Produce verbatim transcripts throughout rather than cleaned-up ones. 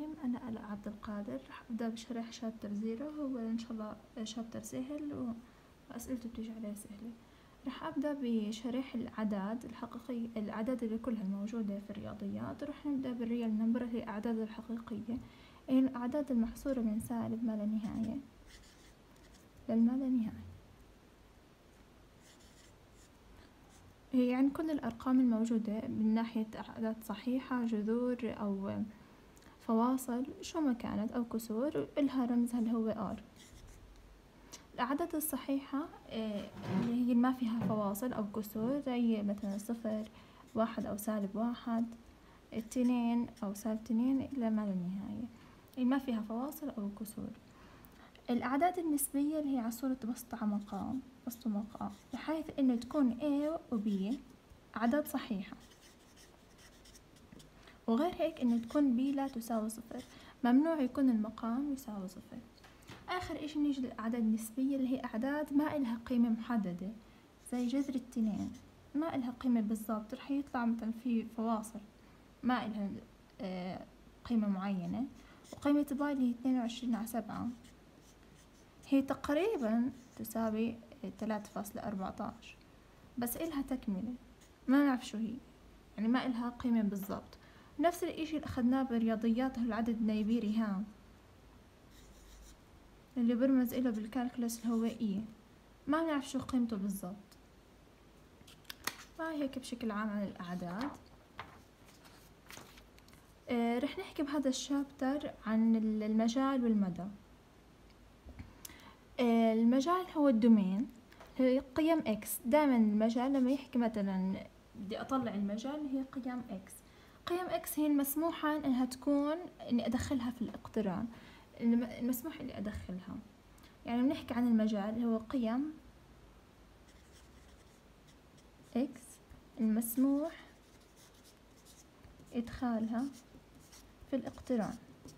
الرحيم. أنا آلاء عبد القادر، راح أبدأ بشرح شابتر زيرو. هو إن شاء الله شابتر سهل وأسئلته بتيجي عليه سهلة. راح أبدأ بشرح الأعداد الحقيقية، الأعداد اللي كلها موجودة في الرياضيات. راح نبدأ بالريال نمبر، هي الأعداد الحقيقية، هي الأعداد المحصورة من سالب ما لا نهاية للما لا نهاية. هي يعني كل الأرقام الموجودة من ناحية أعداد صحيحة، جذور أو فواصل شو ما كانت أو كسور، إلها رمزها اللي هو R. الأعداد الصحيحة اللي هي ما فيها فواصل أو كسور، زي مثلا صفر، واحد أو سالب واحد، اثنين أو سالب اثنين إلى ما لا نهاية، اللي ما فيها فواصل أو كسور. الأعداد النسبية اللي هي على صورة بسط على مقام، بسط مقام، بحيث إنه تكون A و B أعداد صحيحة، وغير هيك إنه تكون B لا تساوي صفر، ممنوع يكون المقام يساوي صفر. آخر إشي نيجي للأعداد النسبية اللي هي أعداد ما إلها قيمة محددة، زي جذر التنين ما إلها قيمة بالضبط، رح يطلع مثلا في فواصل ما إلها آه قيمة معينة. وقيمة باي اللي هي اثنين وعشرين على سبعة هي تقريبا تساوي ثلاثة فاصلة أربعة عشر، بس إلها تكملة ما نعرف شو هي، يعني ما إلها قيمة بالضبط. نفس الإشي اللي أخذناه بالرياضيات، العدد النيبيري ها اللي برمز إله بالكالكولس اللي هو إي، ما نعرف شو قيمته بالضبط. فهي هيك بشكل عام عن الأعداد. آه رح نحكي بهذا الشابتر عن المجال والمدى. آه المجال هو الدومين، هي قيم إكس. دائما المجال لما يحكي مثلا بدي أطلع المجال هي قيم إكس. قيم إكس هي المسموحة إنها تكون إني أدخلها في الاقتران، المسموح إني أدخلها. يعني بنحكي عن المجال هو قيم إكس المسموح إدخالها في الاقتران.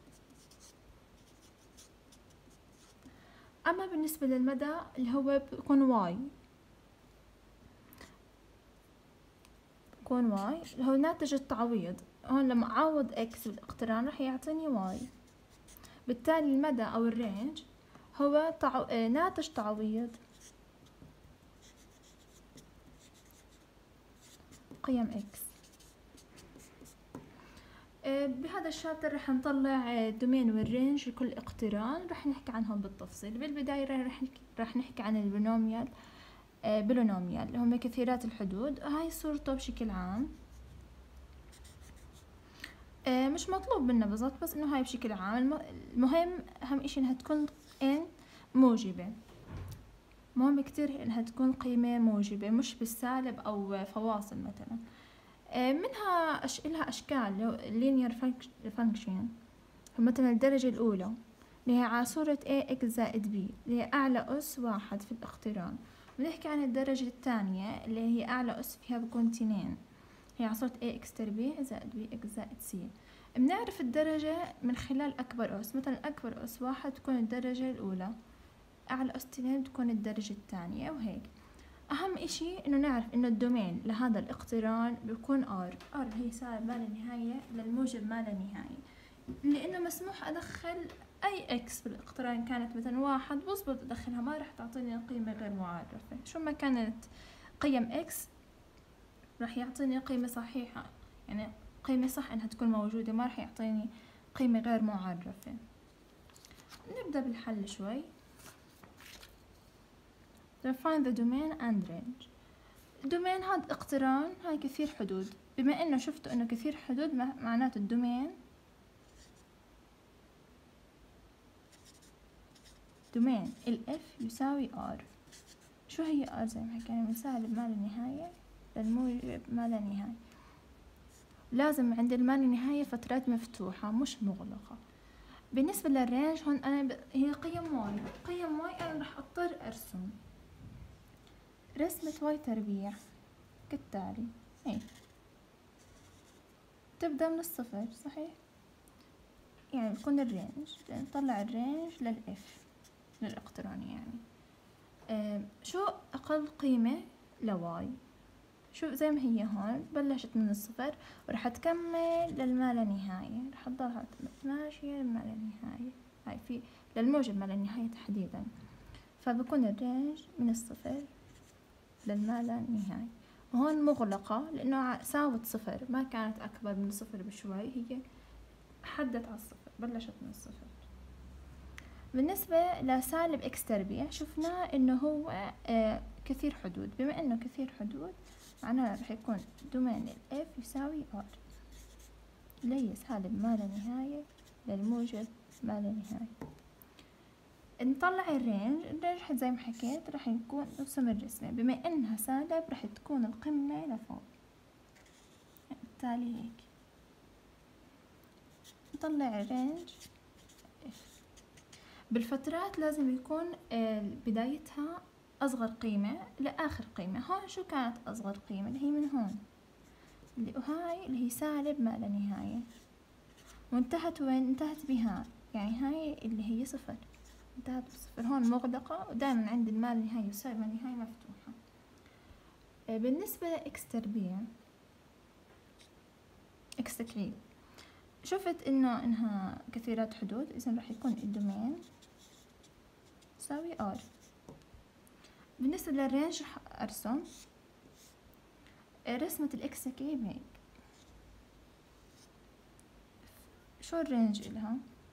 أما بالنسبة للمدى اللي هو بيكون واي، بيكون واي اللي هو ناتج التعويض. هون لما أعوض إكس بالاقتران رح يعطيني واي، بالتالي المدى أو الرينج هو تعو... ناتج تعويض قيم إكس. بهذا الشابتر رح نطلع الدومين والرينج لكل اقتران، رح نحكي عنهم بالتفصيل. بالبداية رح نحكي, رح نحكي عن البولينوميال. بولينوميال اللي هم كثيرات الحدود، هاي صورته بشكل عام. مش مطلوب منا بالضبط، بس انه هاي بشكل عام. المهم اهم اشي انها تكون ان موجبة، مهم كتير انها تكون قيمة موجبة، مش بالسالب او فواصل مثلا. منها أش... لها اشكال linear function، مثلا الدرجة الاولى اللي هي على صورة ax زائد b اللي هي اعلى اس واحد في الاقتران. بنحكي عن الدرجة الثانية اللي هي اعلى اس فيها بكون اثنين، هي على صورة ax تربيع زائد bx زائد c. بنعرف الدرجة من خلال أكبر أس، مثلا أكبر أس واحد تكون الدرجة الأولى، أعلى أس اثنين تكون الدرجة الثانية، وهيك. أهم إشي إنه نعرف إنه الدومين لهذا الاقتران بيكون R. R هي سالب ما لا نهاية للموجب ما لا نهاية، لأنه مسموح أدخل أي إكس بالاقتران. كانت مثلا واحد بظبط أدخلها، ما راح تعطيني قيمة غير معرفة. شو ما كانت قيم إكس راح يعطيني قيمة صحيحة، يعني قيمة صح إنها تكون موجودة، ما راح يعطيني قيمة غير معرفة. نبدأ بالحل شوي. find the domain and range. الدومين هذا اقتران، هاي كثير حدود. بما إنه شفتوا إنه كثير حدود معناته الدومين دومين ال F يساوي R. شو هي R؟ زي ما حكينا من سالب ما لا نهاية للموجب ما لا نهاية. لازم عند الما لا نهاية فترات مفتوحة مش مغلقة. بالنسبة للرينج هون أنا ب... هي قيم واي، قيم واي أنا رح أضطر أرسم رسمة واي تربيع كالتالي. هي تبدأ من الصفر صحيح، يعني بكون الرينج، نطلع الرينج للإف للاقتران. يعني آه شو أقل قيمة لواي؟ شوف زي ما هي هون بلشت من الصفر ورح تكمل للما لا نهاية، رح تضلها ماشية للما لا نهاية، هاي في للموجب ما لا نهاية تحديدا. فبكون الرينج من الصفر للما لا نهاية، وهون مغلقة لأنه ساوت صفر، ما كانت أكبر من الصفر بشوي، هي حدت على الصفر، بلشت من الصفر. بالنسبة لسالب إكس تربيع شفناه إنه هو آه كثير حدود، بما إنه كثير حدود معناه رح يكون دومين ال F يساوي R، اللي هي سالب ما لا نهاية للموجب ما لا نهاية. نطلع الرينج، الرينج زي ما حكيت رح يكون نرسم الرسمة، بما إنها سالب رح تكون القمة لفوق، بالتالي هيك نطلع الرينج. بالفترات لازم يكون بدايتها أصغر قيمة لآخر قيمة. هون شو كانت أصغر قيمة؟ اللي هي من هون، اللي هاي اللي هي سالب ما لا نهاية، وانتهت وين؟ انتهت بها، يعني هاي اللي هي صفر، انتهت بصفر. هون مغلقة، ودائما عند المال النهاية والسالب النهاية مفتوحة. بالنسبة لإكس تربيع إكس تكعيب شفت إنه إنها كثيرات حدود، إذن راح يكون الدومين يساوي R. بالنسبة للرينج راح أرسم رسمة الإكس تكعيب هيك. شو الرينج إلها؟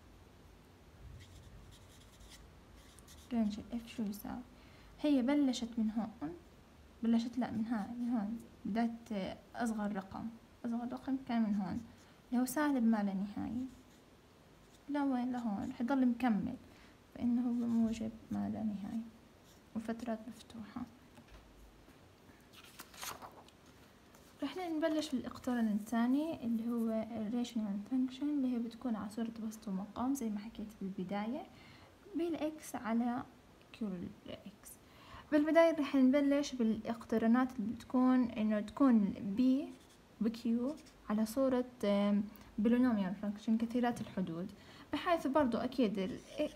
رينج الإف شو يساوي؟ هي بلشت من هون، بلشت لا من هاي من هون، بدأت أصغر رقم، أصغر رقم كان من هون اللي هو سالب ما لا نهاية، لوين؟ لهون، رح يضل مكمل، فإنه هو موجب ما لا نهاية وفترات مفتوحة. رح نبلش بالاقتران الثاني اللي هو الريشنال فانكشن، اللي هي بتكون على صورة بسط ومقام زي ما حكيت بالبداية، بالإكس على كيو الإكس. بالبداية رح نبلش بالاقترانات اللي بتكون إنه تكون بي بكيو على صورة بولينوميال فانكشن كثيرات الحدود، بحيث برضو أكيد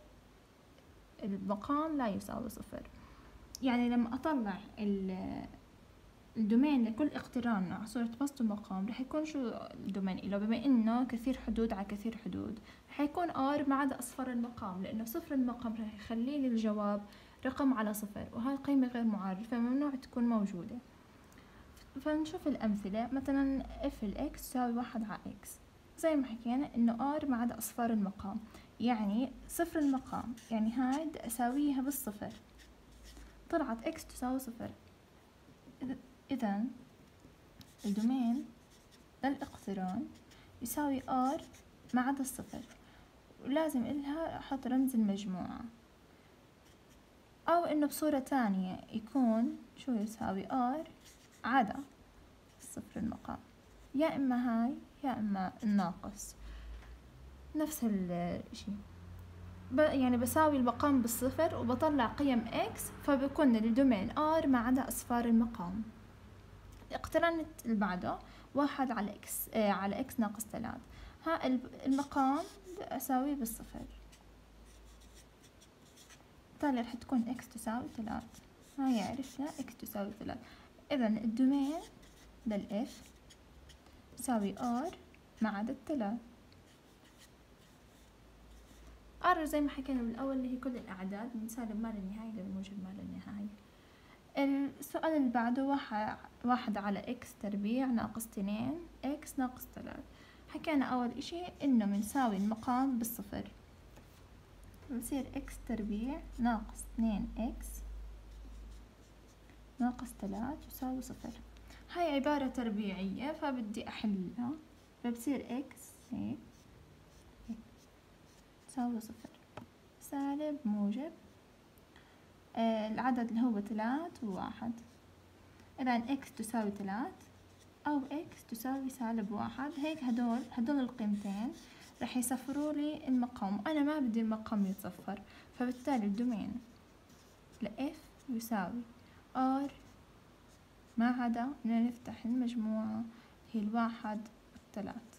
المقام لا يساوي صفر. يعني لما أطلع الدومين لكل اقتران على صورة بسط ومقام رح يكون شو الدومين إله؟ بما إنه كثير حدود على كثير حدود رح يكون R ما عدا أصفر المقام، لأنه صفر المقام رح يخلي لي الجواب رقم على صفر، وهاي قيمة غير معرفة فممنوع تكون موجودة. فنشوف الأمثلة، مثلا f الإكس تساوي واحد على إكس، زي ما حكينا إنه R ما عدا أصفار المقام، يعني صفر المقام، يعني هاي بدي أساويها بالصفر، طلعت إكس تساوي صفر. إذا الدومين للاقتران يساوي R ما عدا الصفر، ولازم إلها أحط رمز المجموعة، أو إنه بصورة تانية يكون شو يساوي R عدا صفر المقام، يا إما هاي يا إما الناقص، نفس الشي. يعني بساوي المقام بالصفر وبطلع قيم X، فبكون الدومين R ما عدا أصفار المقام. الاقتران اللي بعده واحد على إكس آه على إكس ناقص ثلاث، ها المقام أساويه بالصفر، بالتالي رح تكون إكس تساوي ثلاث، هاي عرفنا إكس تساوي ثلاث. إذا الدومين للإف يساوي R ما عدا الثلاث. R زي ما حكينا بالأول اللي هي كل الأعداد من سالب ما لا نهاية للموجب ما لا نهاية. السؤال اللي بعده واحد, واحد على إكس تربيع ناقص اثنين إكس ناقص ثلاث. حكينا أول إشي إنه بنساوي المقام بالصفر، بصير إكس تربيع ناقص اثنين إكس ناقص ثلاث يساوي صفر. هاي عبارة تربيعية فبدي أحلها، فبصير إكس هيك تساوي صفر، سالب موجب آه العدد اللي هو ثلاث وواحد. إذا إكس تساوي ثلاث أو إكس تساوي سالب واحد، هيك هدول هدول القيمتين رح يصفروا لي المقام، أنا ما بدي المقام يتصفر، فبالتالي الدومين لإف يساوي R ما عدا بدنا نفتح المجموعة هي الواحد والثلاث.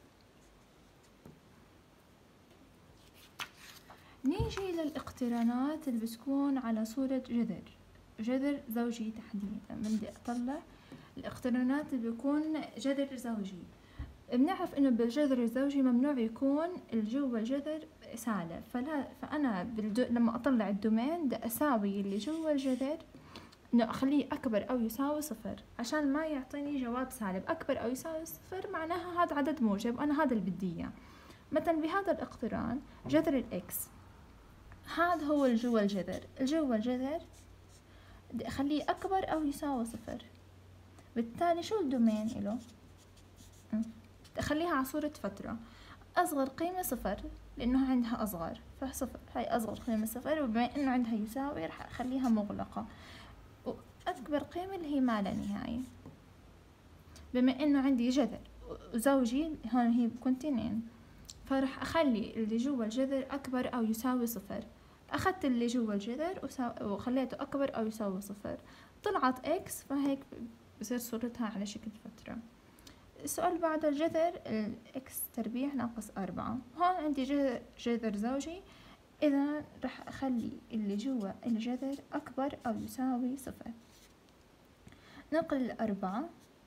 نيجي للاقترانات اللي بتكون على صورة جذر، جذر زوجي تحديدا. بدي أطلع الاقترانات اللي بيكون جذر زوجي. بنعرف انه بالجذر الزوجي ممنوع يكون الجوا الجذر سالب، فلا فانا بالدو... لما اطلع الدومين بدي اساوي اللي جوا الجذر انه اخليه اكبر او يساوي صفر عشان ما يعطيني جواب سالب. اكبر او يساوي صفر معناها هذا عدد موجب، انا هذا اللي بدي اياه. مثلا بهذا الاقتران جذر الاكس هذا هو الجوا الجذر، الجوا الجذر بدي اخليه اكبر او يساوي صفر، بالتالي شو الدومين إله؟ أخليها على صورة فترة. أصغر قيمة صفر لأنه عندها أصغر، فصفر هاي أصغر قيمة صفر، وبما إنه عندها يساوي رح أخليها مغلقة. وأكبر قيمة اللي هي ما لا نهاية، بما إنه عندي جذر وزوجي هون هي بكون تنين، فرح أخلي اللي جوا الجذر أكبر أو يساوي صفر. أخذت اللي جوا الجذر وخليته أكبر أو يساوي صفر، طلعت إكس، فهيك بصير صورتها على شكل فترة. السؤال بعد الجذر الإكس تربيع ناقص أربعة، هون عندي جذر, جذر زوجي، إذا رح أخلي اللي جوا الجذر أكبر أو يساوي صفر. نقل الأربعة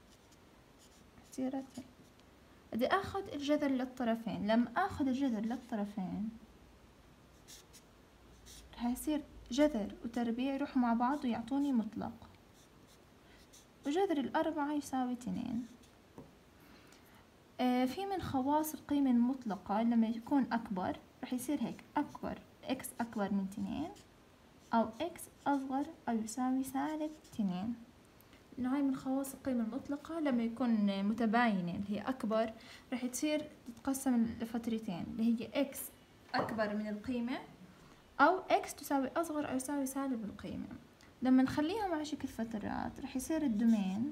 صيرت بدي أخذ الجذر للطرفين. لما أخذ الجذر للطرفين رح يصير جذر وتربيع يروحوا مع بعض ويعطوني مطلق، وجذر الأربعة يساوي اثنين. آه في من خواص القيمة المطلقة لما يكون أكبر رح يصير هيك أكبر إكس أكبر من اثنين، أو إكس أصغر أو يساوي سالب اثنين. إنه هاي من خواص القيمة المطلقة لما يكون متباينة اللي هي أكبر رح تصير تتقسم لفترتين اللي هي إكس أكبر من القيمة، أو إكس تساوي أصغر أو يساوي سالب القيمة. لما نخليها مع شكل فترات رح يصير الدومين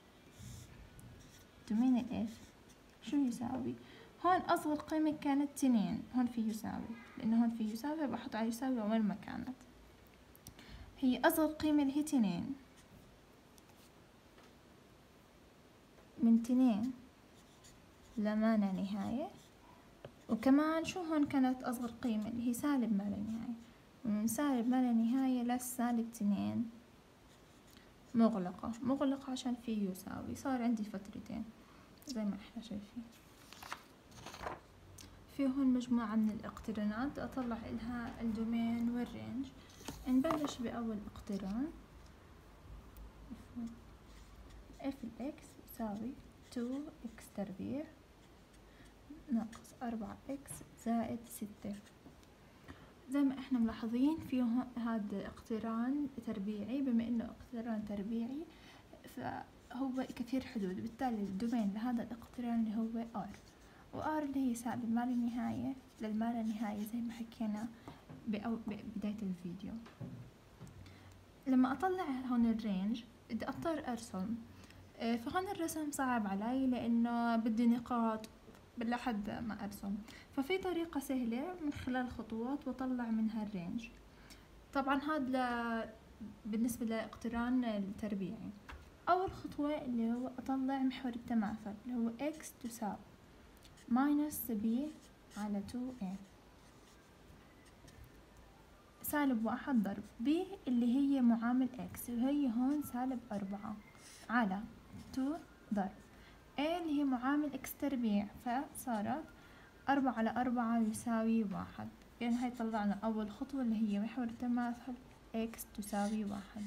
دومين الإف شو يساوي؟ هون أصغر قيمة كانت اثنين، هون في يساوي، لأنه هون في يساوي بحط على يساوي وين ما كانت. هي أصغر قيمة اللي هي اثنين، من اثنين لما لا نهاية. وكمان شو هون كانت أصغر قيمة اللي هي سالب ما لا نهاية، ومن سالب ما لا نهاية لسالب اثنين مغلقة. مغلقة عشان في يساوي، صار عندي فترتين زي ما احنا شايفين. في هون مجموعة من الاقترانات أطلع إلها الدومين والرينج. نبلش بأول اقتران، اف الاكس يساوي اثنين اكس تربيع ناقص أربعة اكس زائد ستة. زي ما احنا ملاحظين فيه هذا اقتران تربيعي، بما انه اقتران تربيعي فهو كثير حدود، بالتالي الدومين لهذا الاقتران اللي هو ار، وار اللي هي سالب ما لا نهاية للما لا نهاية زي ما حكينا ببداية الفيديو. لما اطلع هون الرينج بدي اضطر ارسم، فهون الرسم صعب علي لانه بدي نقاط لحد ما ارسم، ففي طريقة سهلة من خلال خطوات واطلع منها الرينج. طبعا هذا بالنسبة لاقتران التربيعي. اول خطوة اللي هو اطلع محور التماثل اللي هو x تساوي ماينس b على اثنين a سالب واحد ضرب b اللي هي معامل x وهي هون سالب أربعة على اثنين ضرب a اللي هي معامل x تربيع، فصارت أربعة على أربعة يساوي واحد. يعني هاي طلعنا أول خطوة اللي هي محور التماثل x تساوي واحد.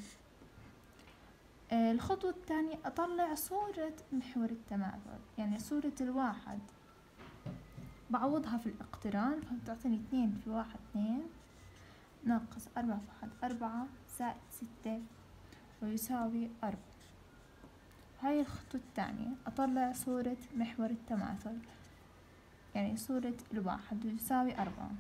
آه الخطوة الثانية أطلع صورة محور التماثل، يعني صورة الواحد بعوضها في الاقتران، فبتعطيني اثنين في واحد اثنين ناقص أربعة في واحد أربعة زائد ستة ويساوي أربعة. هاي الخطوة الثانية أطلع صورة محور التماثل، يعني صورة الواحد ويساوي أربعة.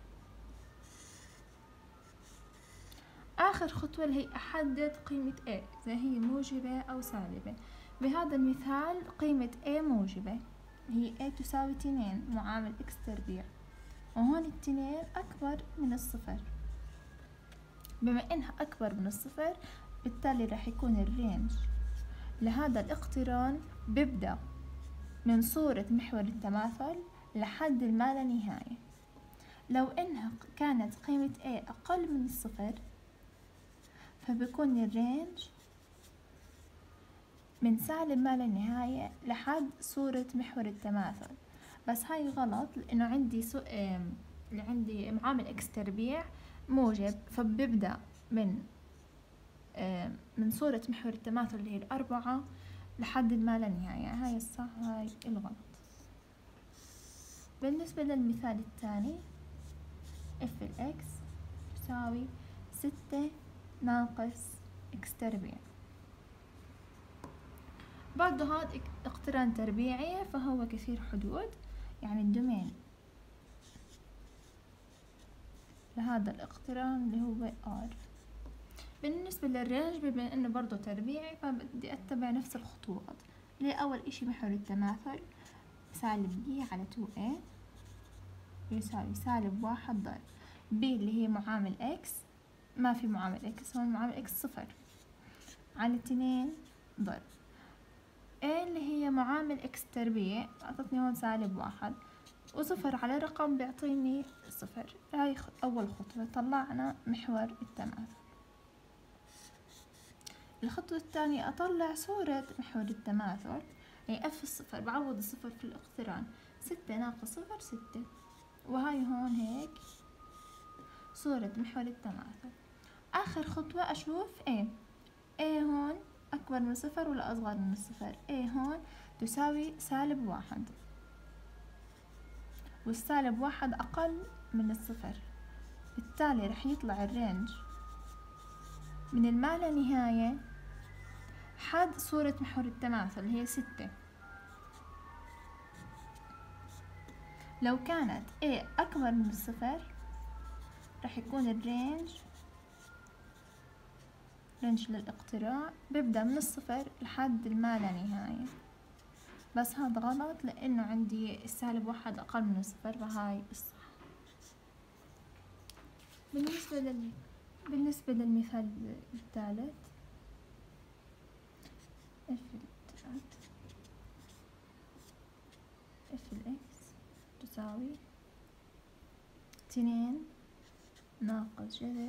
آخر خطوة اللي هي أحدد قيمة A إذا هي موجبة أو سالبة. بهذا المثال قيمة A موجبة، هي A تساوي اثنين معامل X تربيع، وهون الاثنين أكبر من الصفر. بما إنها أكبر من الصفر بالتالي راح يكون الرينج لهذا الاقتران بيبدأ من صورة محور التماثل لحد الما لا نهاية. لو إنها كانت قيمة A أقل من الصفر فبيكون الرينج من سالب ما لا نهاية لحد صورة محور التماثل. بس هاي غلط لأنه عندي سو... اللي عندي معامل إكس تربيع موجب، فبيبدأ من من صورة محور التماثل اللي هي الأربعة لحد ما لا نهاية. هاي الصح هاي الغلط. بالنسبة للمثال الثاني اف الإكس تساوي ستة ناقص إكس تربيع. برضو هذا اقتران تربيعي فهو كثير حدود، يعني الدومين لهذا الاقتران اللي هو R. بالنسبة للرينج بما انه برضو تربيعي فبدي اتبع نفس الخطوات. اللي اول اشي محور التماثل سالب بي على تو اي يساوي سالب واحد ضرب بي اللي هي معامل اكس، ما في معامل اكس هون، معامل اكس صفر على اتنين ضرب ايه اللي هي معامل اكس تربيع، اعطتني هون سالب واحد وصفر على رقم بيعطيني صفر. هاي اول خطوة، طلعنا محور التماثل. الخطوة الثانية اطلع صورة محور التماثل، يعني اف الصفر بعوض الصفر في الاقتران، ستة ناقص صفر ستة، وهاي هون هيك صورة محور التماثل. اخر خطوة اشوف ايه ايه هون اكبر من صفر ولا اصغر من الصفر. ايه هون تساوي سالب واحد والسالب واحد اقل من الصفر، بالتالي رح يطلع الرينج من الما لا نهاية حد صورة محور التماثل اللي هي ستة. لو كانت A أكبر من الصفر رح يكون الرينج رينج للاقتراع بيبدأ من الصفر لحد الما لا نهاية. بس هذا غلط لأنه عندي السالب واحد أقل من الصفر، فهاي الصح. بالنسبة لل بالنسبة للمثال الثالث اف التلات اف الاكس تساوي اتنين ناقص جذر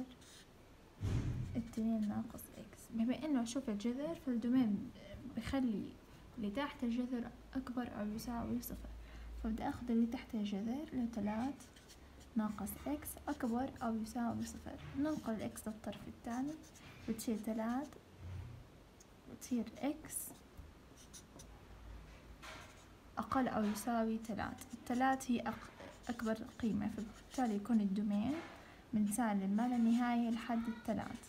اتنين ناقص اكس. بما انه اشوف الجذر فالدومين بخلي اللي تحت الجذر اكبر او يساوي صفر، فبدي اخذ اللي تحت الجذر اللي تلات ناقص اكس اكبر او يساوي صفر. ننقل الاكس للطرف الثاني بتصير تلات بتصير اكس اقل او يساوي تلات. التلات هي اكبر قيمة، فبالتالي يكون الدومين من سالب ما لا نهاية لحد التلات.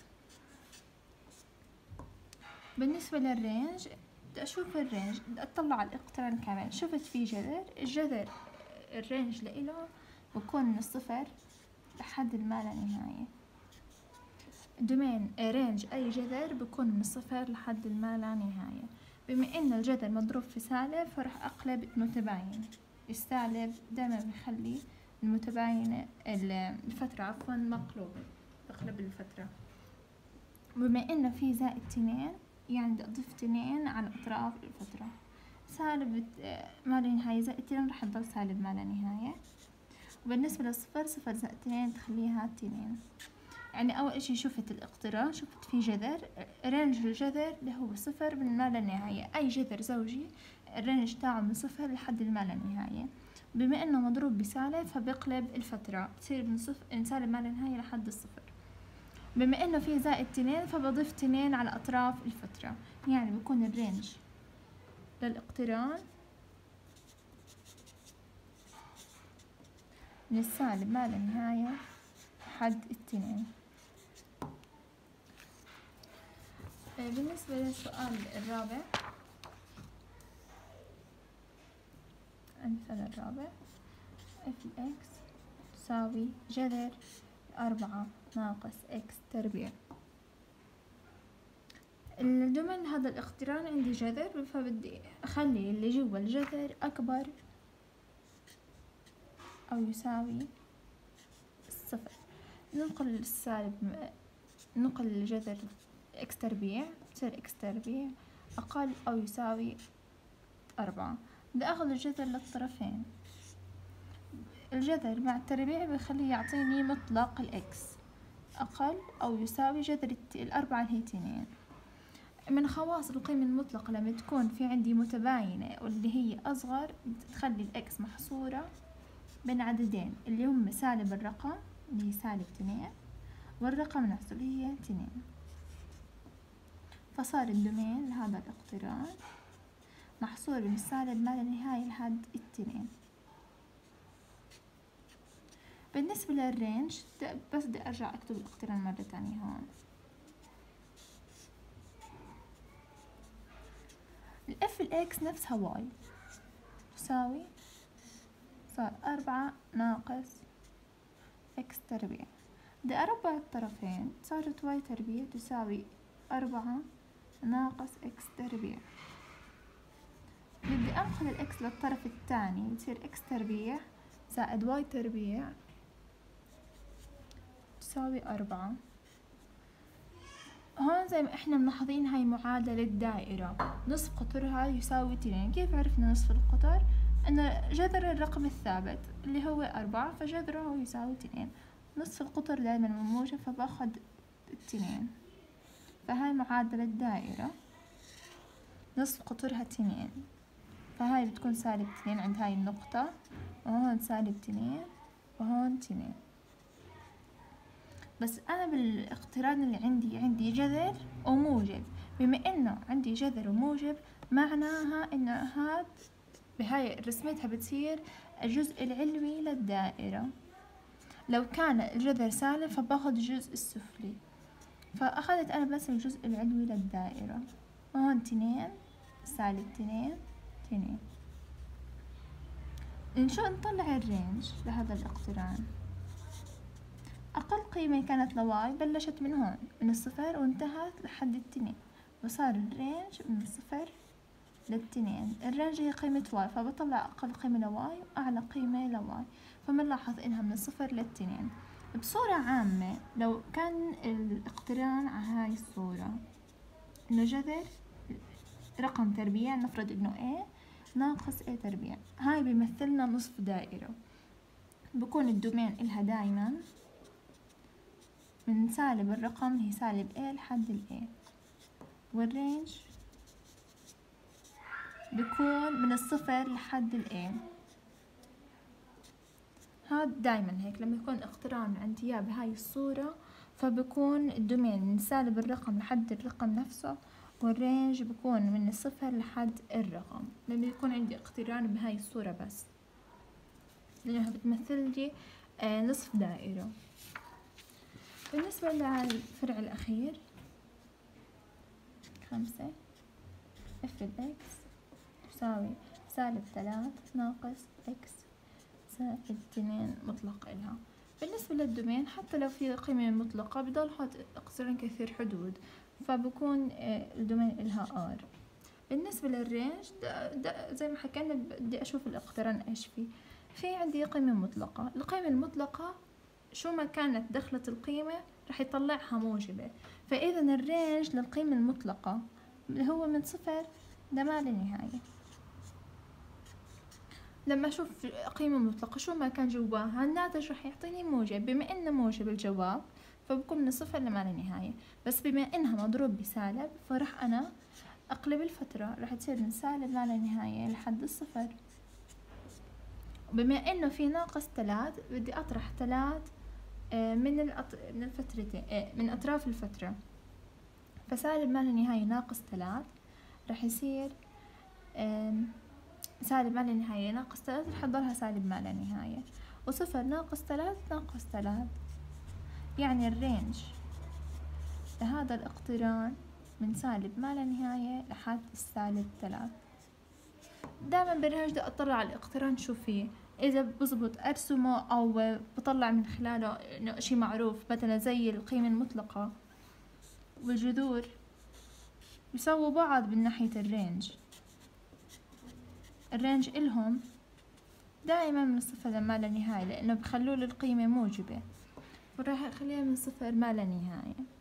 بالنسبة للرينج بدي اشوف الرينج، بدي اطلع على الاقتران كامل. شفت في جذر، الجذر الرينج لإله بكون من الصفر لحد الما لا نهاية. دومين رينج اي جذر بكون من الصفر لحد الما لا نهاية. بما ان الجذر مضروب في سالب فرح اقلب المتباين، السالب دائما بخلي المتباينة الفترة عفوا مقلوبة، بقلب الفترة. بما انه في زائد اتنين يعني بدي اضيف اتنين على اطراف الفترة. سالب ما لا نهاية زائد اتنين رح تضل سالب ما لا نهاية. وبالنسبة للصفر صفر زائد اتنين تخليها اتنين. يعني اول اشي شفت الاقتران، شفت في جذر، رينج الجذر اللي هو صفر من ما لا نهاية. اي جذر زوجي الرينج تاعه من صفر لحد الما لا نهاية. بما انه مضروب بسالب فبيقلب الفترة، بتصير من صفر من سالب ما لا نهاية لحد الصفر. بما انه في زائد اتنين فبضيف اتنين على اطراف الفترة، يعني بكون الرينج للاقتران من السالب ما لا نهاية لحد اتنين. بالنسبة للسؤال الرابع، المثال الرابع اف الاكس تساوي جذر أربعة ناقص اكس تربيع. ضمن هذا الاقتران عندي جذر، فبدي اخلي اللي جوا الجذر اكبر او يساوي الصفر. ننقل السالب ننقل الجذر اكس تربيع بتصير اكس تربيع اقل او يساوي أربعة. بدي اخذ الجذر للطرفين، الجذر مع التربيع بخليه يعطيني مطلق الاكس اقل او يساوي جذر الاربعة اللي هي اتنين. من خواص القيمة المطلقة لما تكون في عندي متباينة واللي هي أصغر تخلي الإكس محصورة بين عددين اللي هم سالب الرقم اللي هي سالب اثنين والرقم نفسه اللي هي اثنين، فصار الدومين لهذا الاقتران محصور من السالب ما لا نهاية لحد اثنين. بالنسبة للرينج بس بدي أرجع أكتب الاقتران مرة تانية هون. الاف الاكس نفسها واي تساوي صار أربعة ناقص اكس تربيع، بدي أربع الطرفين صارت واي تربيع تساوي أربعة ناقص اكس تربيع. بدي أنقل الاكس للطرف الثاني بتصير اكس تربيع زائد واي تربيع تساوي أربعة. هون زي ما احنا ملاحظين هاي معادلة الدائرة، نصف قطرها يساوي اثنين. كيف عرفنا نصف القطر؟ انه جذر الرقم الثابت اللي هو أربعة فجذره يساوي اثنين. نصف القطر دائما موجب فباخد اثنين، فهاي معادلة الدائرة نصف قطرها اثنين، فهاي بتكون سالب اثنين عند هاي النقطة، وهون سالب اثنين وهون اثنين. بس أنا بالاقتران اللي عندي عندي جذر وموجب، بما إنه عندي جذر وموجب معناها إنه هاد بهاي رسمتها بتصير الجزء العلوي للدائرة. لو كان الجذر سالب فباخد الجزء السفلي، فأخذت أنا بس الجزء العلوي للدائرة، وهون اثنين سالب اثنين اثنين. نشوف نطلع الرينج لهذا الاقتران. أقل قيمة كانت لواي بلشت من هون من الصفر وانتهت لحد التنين، وصار الرينج من الصفر للتنين. الرينج هي قيمة واي، فبطلع أقل قيمة لواي وأعلى قيمة لواي، فبنلاحظ إنها من الصفر للتنين. بصورة عامة لو كان الاقتران على هاي الصورة إنه جذر رقم تربيع، نفرض إنه A ناقص A تربيع، هاي بيمثلنا نصف دائرة. بكون الدومين إلها دايما من سالب الرقم هي سالب A لحد ال A، والرينج بيكون من الصفر لحد ال A. هاد دايما هيك لما يكون اقتران عندي اياه بهاي الصورة فبكون الدومين من سالب الرقم لحد الرقم نفسه، والرينج بكون من الصفر لحد الرقم لما يكون عندي اقتران بهاي الصورة بس، لأنها بتمثل لي آه نصف دائرة. بالنسبة للفرع الأخير خمسة اف الاكس تساوي سالب ثلاث ناقص اكس زائد اثنين مطلق إلها. بالنسبة للدومين حتى لو في قيمة مطلقة بضل هاد اقتران كثير حدود، فبكون الدومين إلها ار. بالنسبة للرينج دا دا زي ما حكينا بدي أشوف الاقتران إيش فيه. في عندي قيمة مطلقة، القيمة المطلقة شو ما كانت دخلت القيمة رح يطلعها موجبة، فإذا الرينج للقيمة المطلقة اللي هو من صفر لما لا نهاية. لما أشوف قيمة مطلقة شو ما كان جواها الناتج رح يعطيني موجب، بما إنه موجب الجواب فبكون من صفر لما لا نهاية، بس بما إنها مضروب بسالب فرح أنا أقلب الفترة رح تصير من سالب ما لا نهاية لحد الصفر. بما إنه في ناقص ثلاث بدي أطرح ثلاث من الأط... من الفترتين من أطراف الفترة، فسالب ما لا نهاية ناقص ثلاث رح يصير سالب ما لا نهاية ناقص ثلاث رح تضلها سالب ما لا نهاية، وصفر ناقص ثلاث ناقص ثلاث. يعني الرينج لهذا الاقتران من سالب ما لا نهاية لحد السالب ثلاث. دائما بالرينج بدي أطلع على الاقتران شو فيه، إذا بزبط أرسمه أو بطلع من خلاله إنه شي معروف مثلا زي القيمة المطلقة والجذور بيساووا بعض من ناحية الرينج. الرينج إلهم دائما من صفر لما لا نهاية لأنه بخلوا القيمة موجبة، وراح أخليها من صفر ما لا نهاية.